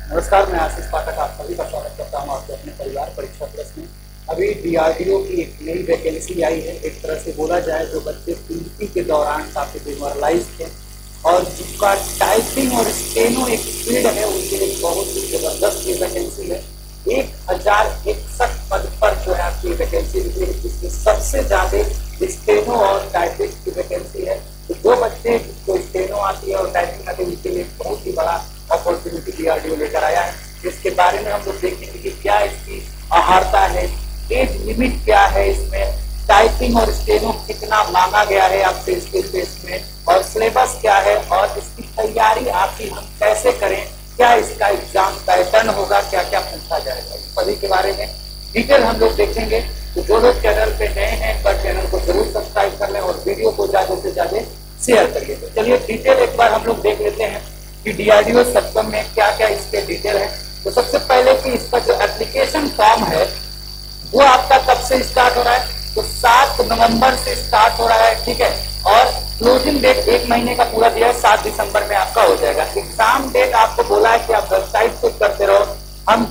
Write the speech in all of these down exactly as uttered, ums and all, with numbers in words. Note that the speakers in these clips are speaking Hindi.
नमस्कार, मैं आशीष पाठक आप सभी का स्वागत करता हूं आपके अपने परिवार परीक्षा प्लस में। अभी डीआरडीओ की एक नई वैकेंसी आई है। एक तरह से बोला जाए तो बच्चे पीटी के दौरान काफ़ी डिमोरलाइज थे और जिनका टाइपिंग और स्टेनो एक फील्ड है उनके लिए बहुत ही ज़बरदस्त ये वैकेंसी है। एक हजार इकसठ पद पर जो है आपकी वैकेंसी निकली है, जिसमें सबसे ज़्यादा स्टेनो और टाइपिंग की वैकेंसी है। तो जो बच्चे जो स्टेनो आती है और टाइपिंग आती है उनके लिए बहुत ही बड़ा अपॉर्चुनिटी डीआरडीओ लेकर आया है। इसके बारे में हम लोग देखेंगे कि क्या इसकी आहारता है, एज लिमिट क्या है, इसमें टाइपिंग और स्टेनो कितना मांगा गया है आपसे स्किल टेस्ट में, और सिलेबस क्या है और इसकी तैयारी आखिर हम कैसे करें, क्या इसका एग्जाम पैटर्न होगा, क्या क्या पूछा जाएगा, सभी के बारे में डिटेल हम लोग देखेंगे। तो जो लोग चैनल पे नए हैं पर चैनल को जरूर सब्सक्राइब कर लें और वीडियो को ज्यादा से ज्यादा शेयर करिए। तो चलिए डिटेल एक बार हम लोग देख लेते हैं कि डीआरडीओ सत्संग में क्या क्या इसके डिटेल है। तो सबसे पहले कि इसका जो एप्लीकेशन फॉर्म है वो आपका कब से स्टार्ट हो रहा है, तो सात नवंबर से स्टार्ट हो रहा है, ठीक है। और क्लोजिंग डेट एक महीने का पूरा दिया है, सात दिसंबर में आपका हो जाएगा। एग्जाम डेट आपको बोला है कि आप वेबसाइट चेक करते रहो, हम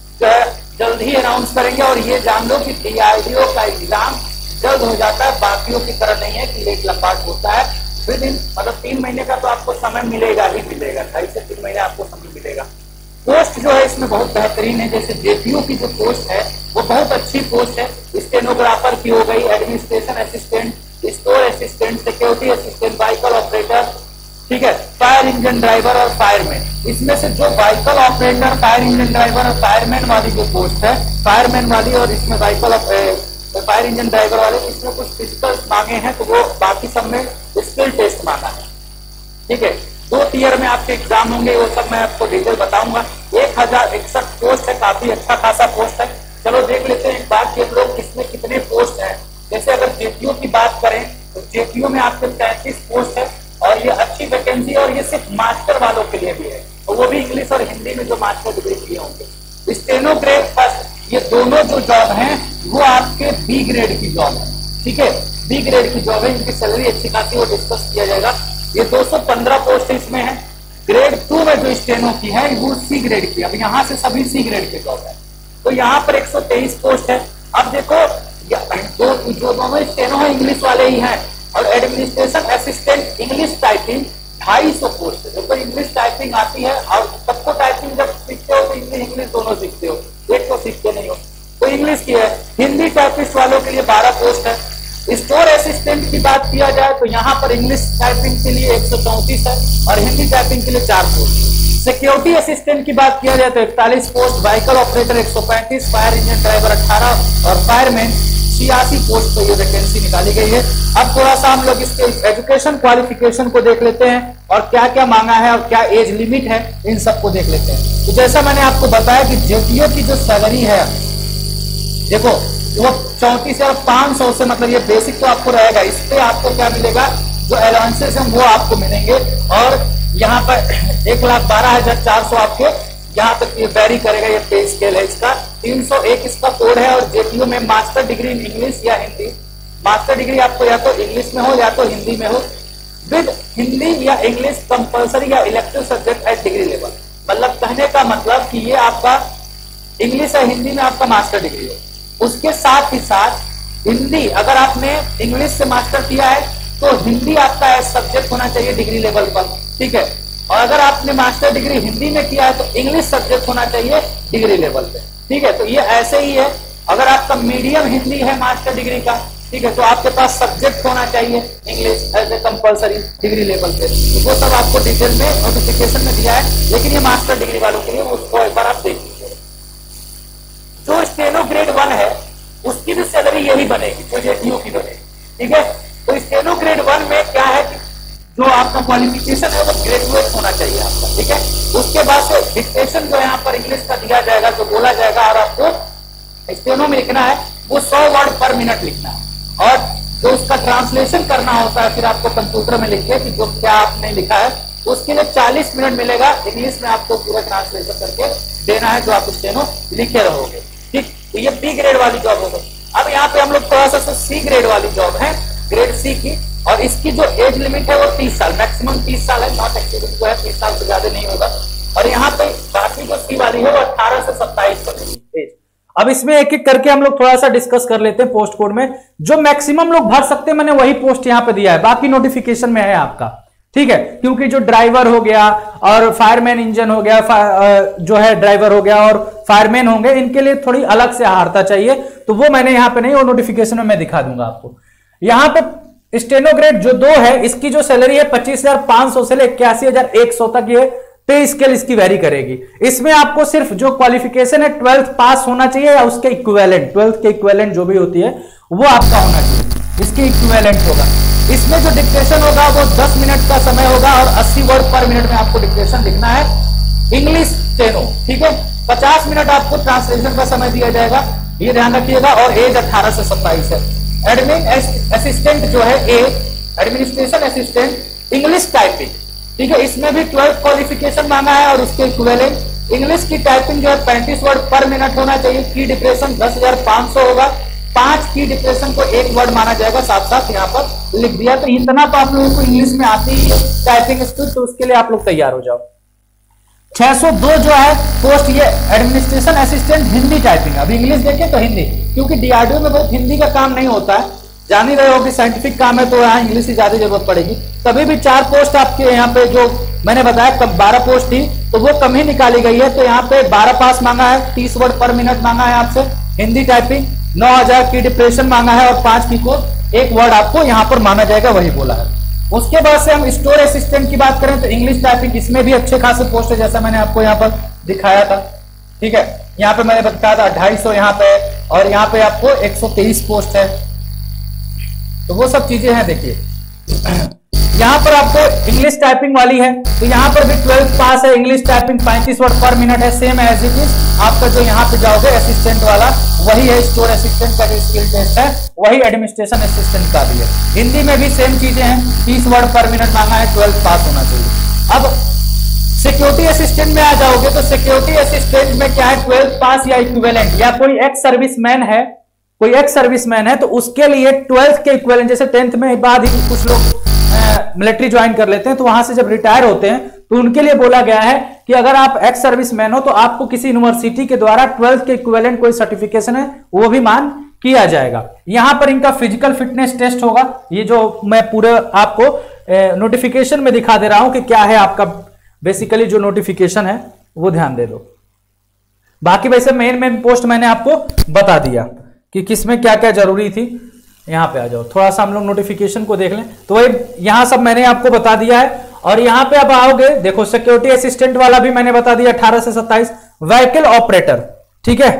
जल्द ही अनाउंस करेंगे। और ये जान लो कि डीआरडीओ का एग्जाम जल्द हो जाता है, बाकियों की तरह नहीं है कि लेट लंबाट होता है। विद इन मतलब तीन महीने का तो आपको समय मिलेगा ही मिलेगा, ढाई से तीन महीने आपको समय मिलेगा। पोस्ट जो है इसमें बहुत बेहतरीन है, जैसे जेपीओ की जो पोस्ट है वो बहुत अच्छी पोस्ट है। स्टेनोग्राफर की हो गई, administration assistant, store assistant, security assistant, vehicle operator, ठीक है, फायर इंजन ड्राइवर और फायरमैन। इसमें से जो vehicle operator, fire engine driver और फायरमैन वाली जो पोस्ट है, फायरमैन वाली और इसमें व्हीकल फायर इंजन ड्राइवर वाले, इसमें कुछ फिजिकल मांगे हैं तो वो बाकी सब में स्किल टेस्ट मांगा है, ठीक है। दो टीयर में आपके एग्जाम होंगे, वो सब मैं आपको डिटेल बताऊंगा। एक हजार इकसठ पोस्ट है, काफी अच्छा खासा पोस्ट है। चलो देख लेते हैं एक बार के लोग इसमें कितने पोस्ट हैं। जैसे अगर जेपीओ की बात करें तो जेपीओ में आपके तैंतीस पोस्ट है और ये अच्छी वैकेंसी, और ये सिर्फ मास्टर वालों के लिए भी है, तो वो भी इंग्लिश और हिंदी में जो मास्टर डिग्री किए होंगे। स्टेनो ग्रेड फर्स्ट, ये दोनों जो जॉब हैं वो आपके बी ग्रेड की जॉब है, ठीक है, बी ग्रेड की जॉब है। इनकी सैलरी अच्छी खासी वो डिस्कस किया जाएगा। ये दो सौ पंद्रह पोस्ट इसमें है। ग्रेड टू में जो स्टेनो की है वो सी ग्रेड की, अब यहाँ से सभी सी ग्रेड की जॉब है। तो यहाँ पर एक सौ तेईस पोस्ट है। अब देखो दो जो दोनों स्टेनो है इंग्लिश वाले ही हैं, और एडमिनिस्ट्रेशन असिस्टेंट इंग्लिश टाइपिंग ढाई सौ पोस्ट है। देखो इंग्लिश टाइपिंग आती है और सबको टाइपिंग जब सीखते हो तो इंग्लिश इंग्लिश दोनों सीखते हो, एक तो सीखते नहीं हो, तो इंग्लिश की है। हिंदी टाइपिस्ट वालों के लिए बारह पोस्ट है। स्टोर असिस्टेंट की बात किया जाए तो यहाँ पर इंग्लिश टाइपिंग के लिए एक सौ चौंतीस है और हिंदी टाइपिंग के लिए चार पोस्ट। सिक्योरिटी असिस्टेंट की बात किया जाए तो इकतालीस पोस्ट, व्हीकल ऑपरेटर एक सौ पैंतीस, फायर इंजन ड्राइवर अठारह और फायरमैन छियासी पोस्ट पर ये वैकेंसी निकाली गई है। अब थोड़ा सा हम लोग इसके एजुकेशन क्वालिफिकेशन को देख लेते हैं और क्या क्या मांगा है और क्या एज लिमिट है, इन सबको देख लेते हैं। तो जैसा मैंने आपको बताया कि जेपीओ की जो सैलरी है देखो वो चौंतीस हजार पांच सौ से, मतलब ये बेसिक तो आपको रहेगा, इस पे आपको क्या मिलेगा, जो अलाउंसेस हैं वो आपको मिलेंगे। और यहाँ पर एक लाख बारह हजार चार सौ आपके यहाँ तक ये वेरी करेगा, ये पे स्केल है इसका। तीन सौ एक इसका कोड है। और जेपीयू में मास्टर डिग्री इन इंग्लिश या हिंदी, मास्टर डिग्री आपको या तो इंग्लिश में हो या तो हिंदी में हो, विद हिंदी या इंग्लिश कंपल्सरी या elective subject at degree level. मतलब कहने का मतलब कि ये आपका इंग्लिश या हिंदी में आपका मास्टर डिग्री हो, उसके साथ ही साथ हिंदी, अगर आपने इंग्लिश से मास्टर किया है तो हिंदी आपका सब्जेक्ट होना चाहिए डिग्री लेवल पर, ठीक है। और अगर आपने मास्टर डिग्री हिंदी में किया है तो इंग्लिश सब्जेक्ट होना चाहिए डिग्री लेवल पे, ठीक है। तो ये ऐसे ही है, अगर आपका मीडियम हिंदी है मास्टर डिग्री का, ठीक है, तो आपके पास सब्जेक्ट होना चाहिए English as a compulsory degree level पे। तो वो सब आपको डिटेल में नोटिफिकेशन में दिया है, लेकिन ये मास्टर डिग्री वालों के लिए उसको एक बार आप देख लीजिए। जो स्टेनो ग्रेड वन है उसकी भी सैलरी यही बनेगी जो जेपीओ की बनेगी, ठीक है। तो स्टेनो ग्रेड वन में क्या है कि जो आपका क्वालिफिकेशन है वो ग्रेजुएट होना चाहिए आपका, ठीक है। उसके बाद से डिक्टेशन जो यहाँ पर इंग्लिश का दिया जाएगा, जो बोला जाएगा और आपको स्टेनो में लिखना है वो सौ वर्ड पर मिनट लिखना है, और जो उसका ट्रांसलेशन करना होता है फिर आपको कंप्यूटर में लिख के कि जो क्या आपने लिखा है उसके लिए चालीस मिनट मिलेगा, इंग्लिश में आपको पूरा ट्रांसलेशन करके देना है जो आप स्टेनो लिखे रहोगे, ठीक। तो ये बी ग्रेड वाली जॉब होगी। अब यहाँ पे हम लोग थोड़ा सा सी ग्रेड वाली जॉब है, ग्रेड सी की, और इसकी जो एज लिमिट है वो तीस साल, मैक्सिमम तीस साल है, नॉट एक्सीडिंग जो है तीस साल से ज्यादा नहीं होगा। और यहाँ पे बाकी जो सी वाली है वो अठारह से सत्ताईस बनेगी। अब इसमें एक एक करके हम लोग थोड़ा सा डिस्कस कर लेते हैं। पोस्ट कोड में जो मैक्सिमम लोग भर सकते हैं मैंने वही पोस्ट यहां पे दिया है, बाकी नोटिफिकेशन में है आपका, ठीक है। क्योंकि जो ड्राइवर हो गया और फायरमैन इंजन हो गया, जो है ड्राइवर हो गया और फायरमैन होंगे, इनके लिए थोड़ी अलग से हारता चाहिए, तो वो मैंने यहां पे नहीं, वो नोटिफिकेशन में मैं दिखा दूंगा आपको। यहां पे स्टेनोग्रेड जो दो है इसकी जो सैलरी है पच्चीस हजार पांच सौ से लेकर इक्यासी हजार एक सौ तक ये पे स्केल इसकी वेरी करेगी। इसमें आपको सिर्फ जो क्वालिफिकेशन है ट्वेल्थ पास होना चाहिए या उसके इक्विवेलेंट, ट्वेल्थ के इक्विवेलेंट जो भी होती है वो आपका होना चाहिए, इसके इक्विवेलेंट होगा। इसमें जो डिक्टेशन होगा वो दस मिनट का समय होगा और अस्सी वर्ड पर मिनट में आपको डिक्टेशन लिखना है, इंग्लिश स्टेनो, ठीक है। पचास मिनट आपको ट्रांसलेशन का समय दिया जाएगा, ये ध्यान रखिएगा। और एज अठारह से सत्ताईस है। एडमिन असिस्टेंट जो है A, administration assistant English typing, ठीक है। इसमें भी ट्वेल्थ क्वालिफिकेशन मांगा है और उसके इक्विवेलेंट। इंग्लिश की टाइपिंग जो है पैंतीस वर्ड पर मिनट होना चाहिए। की डिप्रेशन दस हजार पांच सौ होगा, पांच की डिप्रेशन को एक वर्ड माना जाएगा, साथ साथ यहाँ पर लिख दिया। तो इतना तो आप लोगों को इंग्लिश में आती ही है टाइपिंग स्पीड, तो उसके लिए आप लोग तैयार हो जाओ। छह सौ दो जो है पोस्ट ये एडमिनिस्ट्रेशन असिस्टेंट हिंदी टाइपिंग। अभी इंग्लिश देखें तो हिंदी, क्योंकि डीआरडीओ में बहुत हिंदी का काम नहीं होता है, जान ही रहे हो कि साइंटिफिक काम है तो यहाँ इंग्लिश की ज्यादा जरूरत पड़ेगी। तभी भी चार पोस्ट आपके यहाँ पे जो मैंने बताया कब बारह पोस्ट थी तो वो कम ही निकाली गई है। तो यहाँ पे बारह पास मांगा है, तीस वर्ड पर मिनट मांगा है आपसे हिंदी टाइपिंग, नौ हजार की डिप्रेशन मांगा है और पांच की को एक वर्ड आपको यहाँ पर माना जाएगा, वही बोला है। उसके बाद से हम स्टोर असिस्टेंट की बात करें तो इंग्लिश टाइपिंग, इसमें भी अच्छे खासे पोस्ट है जैसा मैंने आपको यहाँ पर दिखाया था, ठीक है। यहाँ पे मैंने बताया था ढाई सौ यहाँ पे, और यहाँ पे आपको एक सौ तेईस पोस्ट है, तो वो सब चीजें हैं। देखिए यहाँ पर आपको इंग्लिश टाइपिंग वाली है, तो यहाँ पर भी ट्वेल्थ पास है, इंग्लिश टाइपिंग पैंतीस वर्ड पर मिनट है, सेम एज इट इज आपका जो यहाँ पे जाओगे असिस्टेंट वाला वही है। स्टोर असिस्टेंट का जो स्किल टेस्ट है वही एडमिनिस्ट्रेशन असिस्टेंट का भी है। हिंदी में भी सेम चीजें हैं, तीस वर्ड पर मिनट मांगा है, ट्वेल्थ पास होना चाहिए। अब सिक्योरिटी असिस्टेंट में आ जाओगे तो सिक्योरिटी असिस्टेंट में क्या है, ट्वेल्थ पास या इक्विवेलेंट, या कोई एक्स सर्विसमैन है, कोई एक्स सर्विसमैन है तो उसके लिए ट्वेल्थ के इक्विवेलेंट, जैसे टेंथ में बाद ही कुछ लोग मिलिट्री ज्वाइन कर लेते हैं तो वहां से जब रिटायर होते हैं तो उनके लिए बोला गया है कि अगर आप एक्स सर्विसमैन हो तो आपको किसी यूनिवर्सिटी के द्वारा ट्वेल्थ के इक्विवेलेंट कोई सर्टिफिकेशन है वो भी मान किया जाएगा। यहां पर इनका फिजिकल फिटनेस टेस्ट होगा, ये जो मैं पूरे आपको नोटिफिकेशन में दिखा दे रहा हूं कि क्या है आपका बेसिकली जो नोटिफिकेशन है वो ध्यान दे दो। बाकी वैसे मेन मेन पोस्ट मैंने आपको बता दिया कि किसमें क्या क्या जरूरी थी। यहाँ पे आ जाओ, थोड़ा सा हम लोग नोटिफिकेशन को देख लें तो वही यहाँ सब मैंने आपको बता दिया है। और यहाँ पे अब आओगे, देखो सिक्योरिटी असिस्टेंट वाला भी मैंने बता दिया अठारह से सत्ताईस। व्हीकल ऑपरेटर, ठीक है,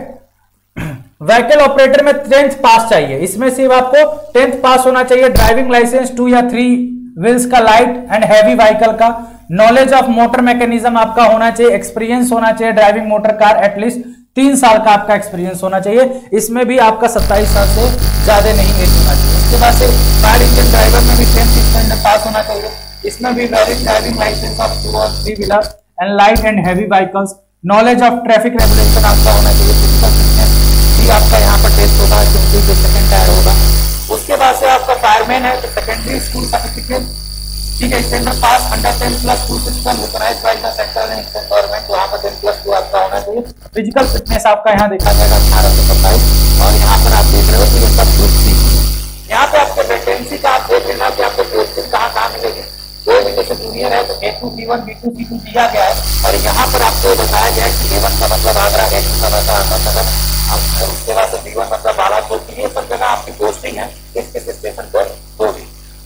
व्हीकल ऑपरेटर में टेंथ पास चाहिए, इसमें सिर्फ आपको टेंथ पास होना चाहिए। ड्राइविंग लाइसेंस टू या थ्री व्हील्स का लाइट एंड हैवी व्हीकल का, नॉलेज ऑफ मोटर मैकेनिज्म आपका होना चाहिए, एक्सपीरियंस होना चाहिए ड्राइविंग मोटर कार, एटलीस्ट तीन साल का आपका एक्सपीरियंस होना चाहिए। इसमें भी आपका सत्ताईस साल से ज्यादा नहीं एज होना चाहिए। उसके बाद से फायर इंजन ड्राइवर में भी टेंथ स्टैंडर्ड पास होना चाहिए। इसमें भी valid driving licence of two और three wheeler and light and heavy vehicles, knowledge of traffic regulation आपका होना चाहिए। फिजिकल फिटनेस भी आपका यहाँ पर टेस्ट होगा क्योंकि जो सेकंड टायर होगा। उसके बाद से आपका फायरमैन है तो सेकेंडरी स्कूल सर्टिफिकेट, ठीक है, स्टैंडर्ड पास under ten plus two system authorised by the central and state government, वहां पर टेन प्लस टू आपका होना चाहिए। फिजिकल फिटनेस आपका यहाँ देखा जाएगा अठारह से सत्ताईस। और यहाँ पर आप देख रहे हो कि ये सब ग्रुप सी है। यहाँ पे आपको वैकेंसी का आप देख लेना कि आपको पोस्टिंग कहाँ कहाँ मिलेगी। कोई भी जैसे जूनियर है तो A two B one B two C two दिया गया है, और यहाँ पर आपको बताया गया है कि ए वन का मतलब आगरा, ए टू का मतलब अहमदनगर, उसके बाद बी वन मतलब बालाकोट। ये सब जगह आपकी पोस्टिंग है किस किस स्टेशन पर होगी।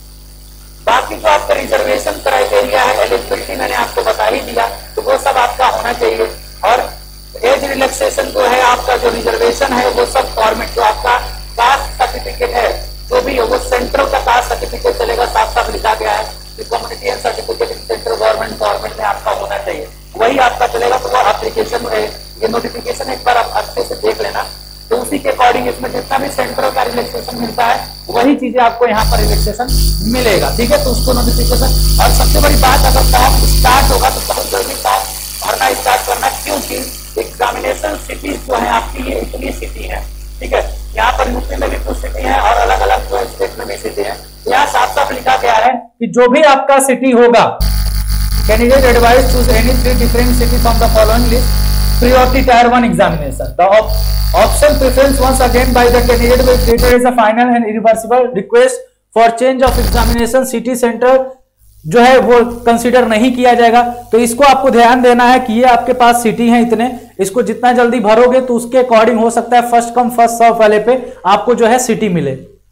बाकी जो आपका रिजर्वेशन क्राइटेरिया है, एलिजिबिलिटी मैंने आपको बता ही दिया, तो वो सब आपका होना चाहिए। और एज रिलैक्सेशन जो है आपका जो रिजर्वेशन है वो सब गवर्नमेंट जो आपका कास्ट सर्टिफिकेट है जो भी है वो सेंट्रल का कास्ट सर्टिफिकेट चलेगा, साफ साफ लिखा गया है कि community and certificate central government government में आपका होना चाहिए, वही आपका चलेगा। तो वो एप्लीकेशन ये नोटिफिकेशन एक बार आप अच्छे से देख लेना, तो उसी के अकॉर्डिंग इसमें जितना भी सेंट्रल का रिलैक्सेशन मिलता है वही चीजें आपको यहाँ पर रिलैक्सेशन मिलेगा, ठीक है। तो उसको नोटिफिकेशन। और सबसे बड़ी बात, अगर फॉर्म स्टार्ट होगा तो बहुत जल्दी फॉर्म भरना स्टार्ट करना, क्योंकि एग्जामिनेशन सिटीज जो है आपकी ये इतनी सिटी है, ठीक है। यहाँ पर यूपी में भी कुछ सिटी है और अलग अलग स्टेट में भी सिटी है। यहाँ साफ साफ लिखा गया है कि जो भी आपका सिटी होगा candidate advise choose any three different city from the following list priority tier one examination. The op option preference once again by the candidate will treat it as a final and irreversible request for change of examination. city center जो है वो कंसीडर नहीं किया जाएगा। तो इसको आपको ध्यान देना है कि ये आपके पास सिटी है इतने, इसको जितना जल्दी भरोगे तो उसके अकॉर्डिंग हो सकता है फर्स्ट कम फर्स्ट सर्व वाले पे आपको जो है सिटी मिले।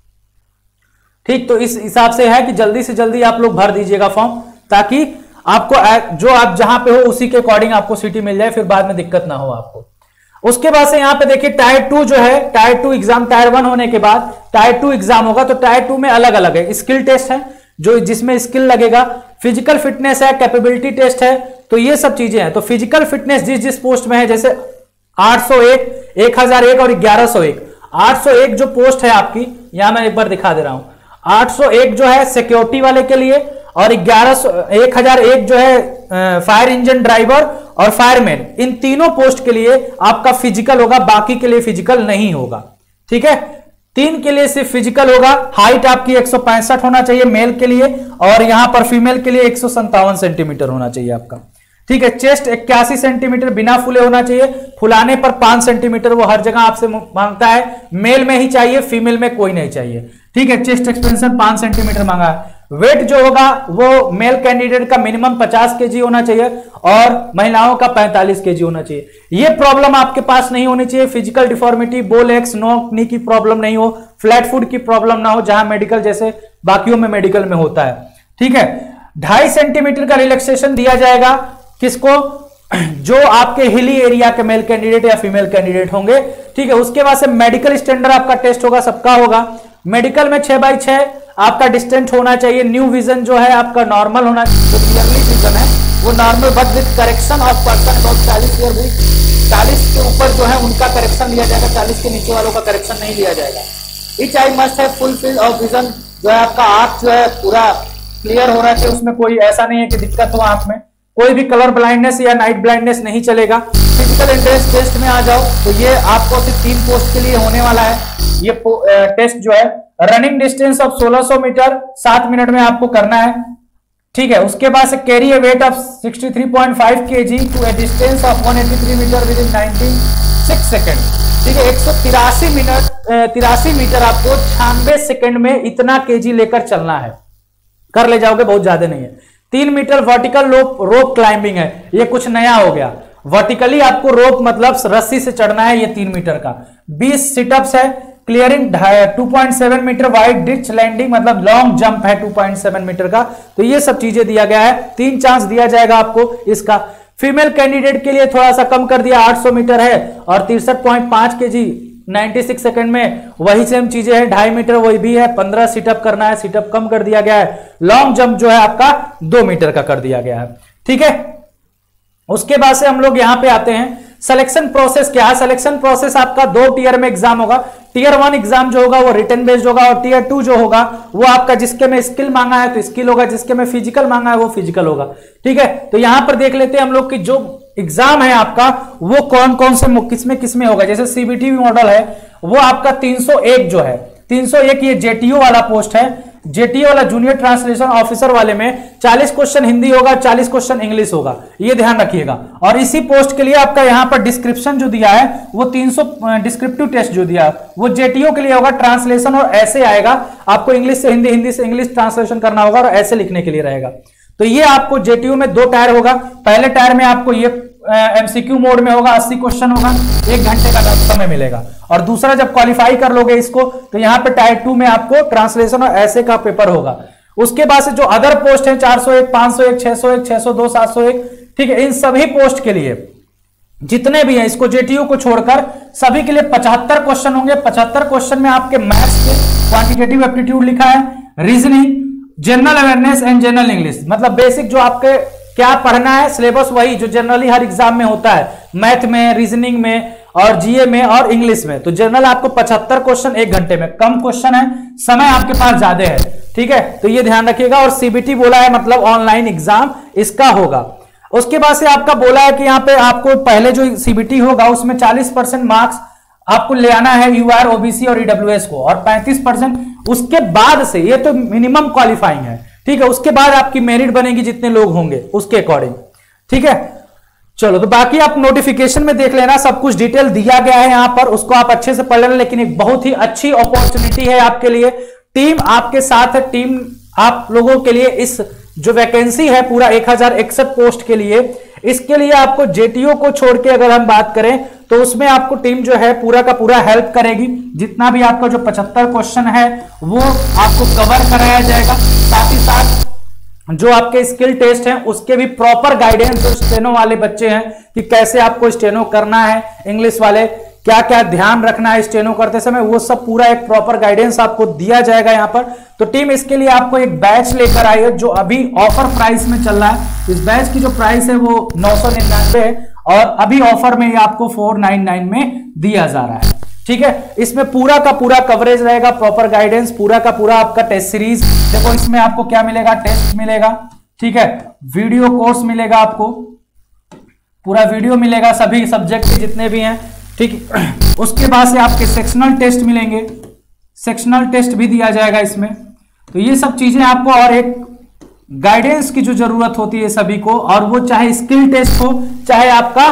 ठीक, तो इस हिसाब से है कि जल्दी से जल्दी आप लोग भर दीजिएगा फॉर्म, ताकि आपको जो आप जहां पे हो उसी के अकॉर्डिंग आपको सिटी मिल जाए, फिर बाद में दिक्कत ना हो आपको। उसके बाद से यहां पे देखिए टायर टू जो है, tier two exam tier one होने के बाद टायर टू एग्जाम होगा। तो टायर टू में अलग अलग है, स्किल टेस्ट है जो जिसमें स्किल लगेगा, फिजिकल फिटनेस है, कैपेबिलिटी टेस्ट है, तो ये सब चीजें हैं। तो फिजिकल फिटनेस जिस जिस पोस्ट में है, जैसे आठ सौ एक, एक हज़ार एक और ग्यारह सौ एक। आठ सौ एक जो पोस्ट है आपकी, यहां मैं एक बार दिखा दे रहा हूं, आठ सौ एक जो है सिक्योरिटी वाले के लिए और ग्यारह सौ एक हजार एक जो है फायर इंजन ड्राइवर और फायरमैन, इन तीनों पोस्ट के लिए आपका फिजिकल होगा, बाकी के लिए फिजिकल नहीं होगा। ठीक है, तीन के लिए सिर्फ फिजिकल होगा। हाइट आपकी एक सौ पैंसठ होना चाहिए मेल के लिए, और यहां पर फीमेल के लिए एक सौ संतावन सेंटीमीटर होना चाहिए आपका। ठीक है, चेस्ट इक्यासी सेंटीमीटर बिना फूले होना चाहिए, फुलाने पर पांच सेंटीमीटर वो हर जगह आपसे मांगता है, मेल में ही चाहिए, फीमेल में कोई नहीं चाहिए। ठीक है, चेस्ट एक्सपेंशन पांच सेंटीमीटर मांगा है। वेट जो होगा वो मेल कैंडिडेट का मिनिमम पचास केजी होना चाहिए और महिलाओं का पैंतालीस केजी होना चाहिए। ये प्रॉब्लम आपके पास नहीं होनी चाहिए, physical deformity, bow legs, knock knee की प्रॉब्लम नहीं हो, फ्लैट फुट की प्रॉब्लम ना हो, जहां मेडिकल जैसे बाकियों में मेडिकल में होता है। ठीक है, ढाई सेंटीमीटर का रिलैक्सेशन दिया जाएगा किसको, जो आपके हिली एरिया के मेल कैंडिडेट या फीमेल कैंडिडेट होंगे। ठीक है, उसके बाद से मेडिकल स्टैंडर्ड आपका टेस्ट होगा, सबका होगा। मेडिकल में छह बाई छह आपका डिस्टेंट होना चाहिए। न्यू विजन जो है आपका नॉर्मल होना चाहिए, जो क्लियरली विजन है वो normal, but with correction of person about चालीस ईयर भी, चालीस के ऊपर जो है उनका करेक्शन लिया जाएगा, चालीस के नीचे वालों का करेक्शन नहीं लिया जाएगा। इच आई मस्ट है फुल फील्ड ऑफ विजन, जो है आपका आंख जो है पूरा क्लियर होना चाहिए, उसमें कोई ऐसा नहीं है कि दिक्कत हो आंख में, कोई भी कलर ब्लाइंडनेस या नाइट ब्लाइंडनेस नहीं चलेगा। फिजिकल एंड्योरेंस टेस्ट में आ जाओ तो ये आपको सिर्फ तीन पोस्ट के लिए होने वाला है। ये टेस्ट जो है रनिंग डिस्टेंस ऑफ सोलह सौ मीटर सात मिनट में आपको करना है। ठीक है, उसके बाद से carry a weight of sixty three point five kg to a distance of one eighty three metre within ninety six second. ठीक है, एक सौ तिरासी मिनट तिरासी मीटर आपको छियानवे सेकेंड में इतना केजी लेकर चलना है, कर ले जाओगे, बहुत ज्यादा नहीं है। तीन metre vertical rope rope climbing है, ये कुछ नया हो गया। वर्टिकली आपको रोप मतलब रस्सी से चढ़ना है, ये तीन मीटर का। बीस सिटअप्स है। Clearing two point seven metre wide ditch landing मतलब लॉन्ग जंप है टू पॉइंट सेवन मीटर का। तो ये सब चीजें दिया गया है, तीन चांस दिया जाएगा आपको इसका। फीमेल कैंडिडेट के लिए थोड़ा सा कम कर दिया, आठ सौ मीटर है और तिरसठ पॉइंट पांच केजी छियानवे सेकंड में, वही सेम चीजें हैं। ढाई मीटर वही भी है, पंद्रह सिटअप करना है, सिटअप कम कर दिया गया है। लॉन्ग जंप जो है आपका दो मीटर का कर दिया गया है। ठीक है, उसके बाद से हम लोग यहां पे आते हैं सिलेक्शन प्रोसेस क्या है। सिलेक्शन प्रोसेस आपका दो टीयर में एग्जाम होगा। टीयर वन एग्जाम जो होगा वो रिटन बेस्ड होगा और टीयर टू जो होगा वो आपका जिसके में स्किल मांगा है तो स्किल होगा, जिसके में फिजिकल मांगा है वो फिजिकल होगा। ठीक है, तो यहां पर देख लेते हैं हम लोग कि जो एग्जाम है आपका वो कौन कौन से किसमें किसमें होगा। जैसे सीबीटी मॉडल है वो आपका तीन सौ एक जो है, तीन सौ एक ये जेटीओ वाला पोस्ट है। जेटीओ वाला जूनियर ट्रांसलेशन ऑफिसर वाले में चालीस क्वेश्चन हिंदी होगा, चालीस क्वेश्चन इंग्लिश होगा, ये ध्यान रखिएगा। और इसी पोस्ट के लिए आपका यहाँ पर डिस्क्रिप्शन जो दिया है वो तीन सौ डिस्क्रिप्टिव टेस्ट जो दिया वो जेटीओ के लिए होगा। ट्रांसलेशन और ऐसे आएगा, आपको इंग्लिश से हिंदी, हिंदी से इंग्लिश ट्रांसलेशन करना होगा और ऐसे लिखने के लिए रहेगा। तो ये आपको जेटीयू में दो टायर होगा। पहले टायर में आपको ये एमसीक्यू मोड में होगा, अस्सी क्वेश्चन होगा, एक घंटे का समय मिलेगा। और दूसरा जब क्वालिफाई कर लोगे इसको तो यहाँ पे टायर टू में आपको ट्रांसलेशन और ऐसे का पेपर होगा। उसके बाद से जो अदर पोस्ट है चार सौ एक, पांच सौ एक, छह सौ एक, छह सौ दो, सात सौ एक, ठीक है, इन सभी पोस्ट के लिए जितने भी हैं इसको जेटीयू को छोड़कर सभी के लिए पचहत्तर क्वेश्चन होंगे। पचहत्तर क्वेश्चन में आपके मैथ्स के क्वांटिटेटिव एप्टीट्यूड लिखा है, reasoning, general awareness and general English, मतलब बेसिक जो आपके क्या पढ़ना है सिलेबस वही जो जनरली हर एग्जाम में होता है, मैथ में, रीजनिंग में और जीए में और इंग्लिश में। तो जनरल आपको पचहत्तर क्वेश्चन एक घंटे में, कम क्वेश्चन है, समय आपके पास ज्यादा है। ठीक है, तो ये ध्यान रखिएगा। और सीबीटी बोला है मतलब ऑनलाइन एग्जाम इसका होगा। उसके बाद से आपका बोला है कि यहाँ पे आपको पहले जो सीबीटी होगा उसमें चालीस परसेंट मार्क्स आपको ले आना है यूआर, ओबीसी और ईडब्ल्यूएस को, और पैंतीस परसेंट उसके बाद से, ये तो मिनिमम क्वालिफाइंग है। ठीक है, उसके बाद आपकी मेरिट बनेगी जितने लोग होंगे उसके अकॉर्डिंग। ठीक है, चलो तो बाकी आप नोटिफिकेशन में देख लेना, सब कुछ डिटेल दिया गया है यहां पर, उसको आप अच्छे से पढ़ लेना। लेकिन एक बहुत ही अच्छी अपॉर्चुनिटी है आपके लिए, टीम आपके साथ है, टीम आप लोगों के लिए इस जो वैकेंसी है पूरा एक हजार इकसठ पोस्ट के लिए, इसके लिए आपको जेटीओ को छोड़ के अगर हम बात करें तो उसमें आपको टीम जो है पूरा का पूरा हेल्प करेगी। जितना भी आपका जो पचहत्तर क्वेश्चन है वो आपको कवर कराया जाएगा, साथ ही साथ जो आपके स्किल टेस्ट हैं उसके भी प्रॉपर गाइडेंस जो स्टेनो वाले बच्चे हैं कि कैसे आपको स्टेनो करना है, इंग्लिश वाले क्या क्या ध्यान रखना है स्टेनो करते समय, वो सब पूरा एक प्रॉपर गाइडेंस आपको दिया जाएगा यहाँ पर। तो टीम इसके लिए आपको एक बैच लेकर आई है जो अभी ऑफर प्राइस में चल रहा है। इस बैच की जो प्राइस है वो नौ सौ निन्यानवे है और अभी ऑफर में ये आपको फोर नाइन नाइन में दिया जा रहा है। ठीक है, इसमें पूरा का पूरा कवरेज रहेगा, प्रॉपर गाइडेंस, पूरा का पूरा आपका टेस्ट सीरीज। देखो इसमें आपको क्या मिलेगा, टेस्ट मिलेगा, ठीक है, वीडियो कोर्स मिलेगा, आपको पूरा वीडियो मिलेगा सभी सब्जेक्ट के जितने भी हैं। ठीक, उसके बाद से आपके सेक्शनल टेस्ट मिलेंगे, सेक्शनल टेस्ट भी दिया जाएगा इसमें। तो ये सब चीजें आपको, और एक गाइडेंस की जो जरूरत होती है सभी को, और वो चाहे स्किल टेस्ट हो चाहे आपका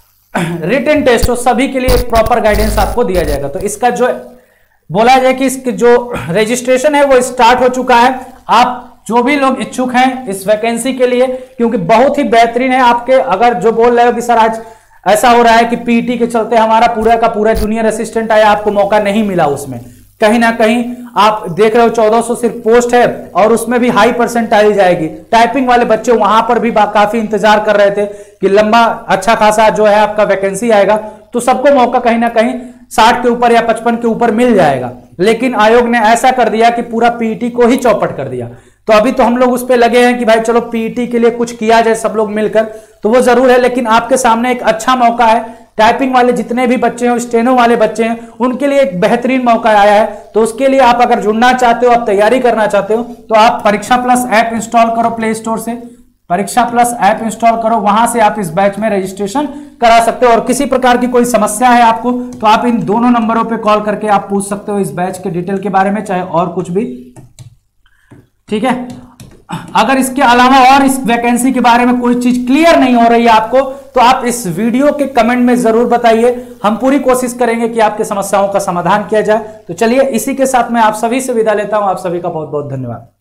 रिटन टेस्ट हो, सभी के लिए एक प्रॉपर गाइडेंस आपको दिया जाएगा। तो इसका जो बोला जाए कि इसके जो रजिस्ट्रेशन है वो स्टार्ट हो चुका है। आप जो भी लोग इच्छुक हैं इस वैकेंसी के लिए, क्योंकि बहुत ही बेहतरीन है आपके, अगर जो बोल रहे हो कि सर आज ऐसा हो रहा है कि पीटी के चलते हमारा पूरा का पूरा जूनियर असिस्टेंट आया, आपको मौका नहीं मिला, उसमें कहीं ना कहीं आप देख रहे हो चौदह सौ सिर्फ पोस्ट है और उसमें भी हाई परसेंटाइल जाएगी। टाइपिंग वाले बच्चे वहां पर भी काफी इंतजार कर रहे थे कि लंबा अच्छा खासा जो है आपका वैकेंसी आएगा, तो सबको मौका कहीं ना कहीं साठ के ऊपर या पचपन के ऊपर मिल जाएगा। लेकिन आयोग ने ऐसा कर दिया कि पूरा पीटी को ही चौपट कर दिया। तो अभी तो हम लोग उस पर लगे हैं कि भाई चलो पीटी के लिए कुछ किया जाए सब लोग मिलकर, तो वो जरूर है, लेकिन आपके सामने एक अच्छा मौका है। टाइपिंग वाले जितने भी बच्चे हैं, स्टेनो वाले बच्चे हैं, उनके लिए एक बेहतरीन मौका आया है। तो उसके लिए आप अगर जुड़ना चाहते हो, आप तैयारी करना चाहते हो, तो आप परीक्षा प्लस ऐप इंस्टॉल करो प्ले स्टोर से, परीक्षा प्लस ऐप इंस्टॉल करो, वहां से आप इस बैच में रजिस्ट्रेशन करा सकते हो। और किसी प्रकार की कोई समस्या है आपको तो आप इन दोनों नंबरों पे कॉल करके आप पूछ सकते हो इस बैच के डिटेल के बारे में, चाहे और कुछ भी। ठीक है, अगर इसके अलावा और इस वैकेंसी के बारे में कोई चीज क्लियर नहीं हो रही है आपको, तो आप इस वीडियो के कमेंट में जरूर बताइए। हम पूरी कोशिश करेंगे कि आपकी समस्याओं का समाधान किया जाए। तो चलिए इसी के साथ मैं आप सभी से विदा लेता हूं। आप सभी का बहुत बहुत धन्यवाद।